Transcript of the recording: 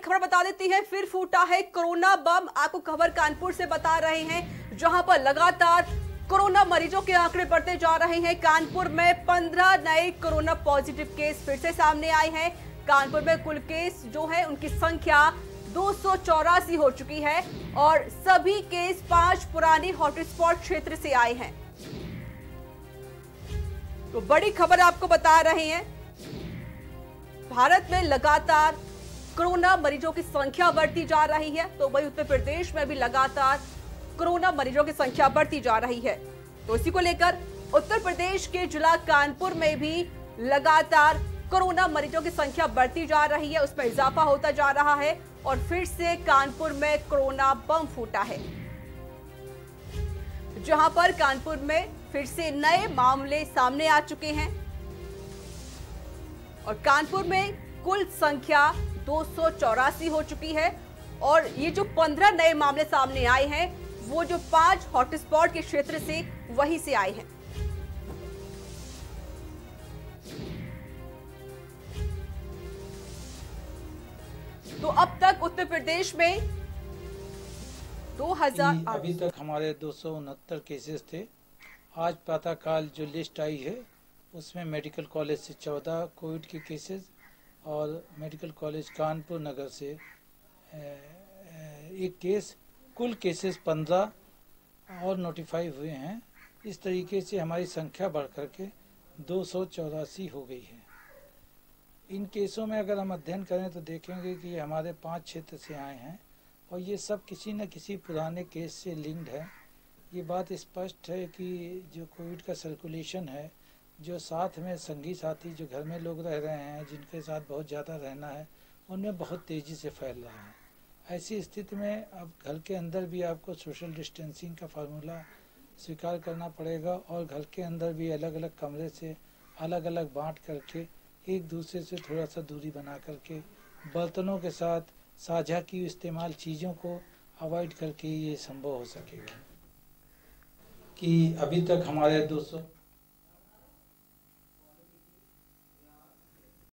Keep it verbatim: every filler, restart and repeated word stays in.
खबर बता देती है, फिर फूटा है कोरोना बम। आपको खबर कानपुर से बता रहे हैं, जहां पर लगातार कोरोना मरीजों के आंकड़े बढ़ते जा रहे हैं। कानपुर में पंद्रह नए कोरोना पॉजिटिव केस फिर से सामने आए हैं। कानपुर में कुल केस जो है उनकी संख्या दो सौ चौरासी हो चुकी है और सभी केस पांच पुराने हॉटस्पॉट क्षेत्र से आए हैं। तो बड़ी खबर आपको बता रहे हैं, भारत में लगातार कोरोना मरीजों की संख्या बढ़ती जा रही है, तो वही उत्तर प्रदेश में भी लगातार कोरोना मरीजों की संख्या बढ़ती जा रही है। तो इसी को लेकर उत्तर प्रदेश के जिला कानपुर में भी लगातार कोरोना मरीजों की संख्या बढ़ती जा रही है, उसमें इजाफा होता जा रहा है और फिर से कानपुर में कोरोना बम फूटा है, जहां पर कानपुर में फिर से नए मामले सामने आ चुके हैं और कानपुर में कुल संख्या दो सौ चौरासी हो चुकी है। और ये जो पंद्रह नए मामले सामने आए हैं, वो जो पांच हॉटस्पॉट के क्षेत्र से वहीं से आए हैं। तो अब तक उत्तर प्रदेश में दो हजार अभी तक हमारे दो सौ उनहत्तर केसेस थे। आज प्रातःकाल जो लिस्ट आई है उसमें मेडिकल कॉलेज से चौदह कोविड के केसेस और मेडिकल कॉलेज कानपुर नगर से एक केस, कुल केसेस पंद्रह और नोटिफाई हुए हैं। इस तरीके से हमारी संख्या बढ़ कर के दो सौ चौरासी हो गई है। इन केसों में अगर हम अध्ययन करें तो देखेंगे कि हमारे पांच क्षेत्र से आए हैं और ये सब किसी न किसी पुराने केस से लिंक्ड है। ये बात स्पष्ट है कि जो कोविड का सर्कुलेशन है, जो साथ में संगी साथी जो घर में लोग रह रहे हैं, जिनके साथ बहुत ज़्यादा रहना है, उनमें बहुत तेज़ी से फैल रहा है। ऐसी स्थिति में अब घर के अंदर भी आपको सोशल डिस्टेंसिंग का फार्मूला स्वीकार करना पड़ेगा और घर के अंदर भी अलग अलग कमरे से अलग अलग बांट करके एक दूसरे से थोड़ा सा दूरी बना करके बर्तनों के साथ साझा की इस्तेमाल चीज़ों को अवॉइड करके ये संभव हो सकेगा। कि अभी तक हमारे दो सौ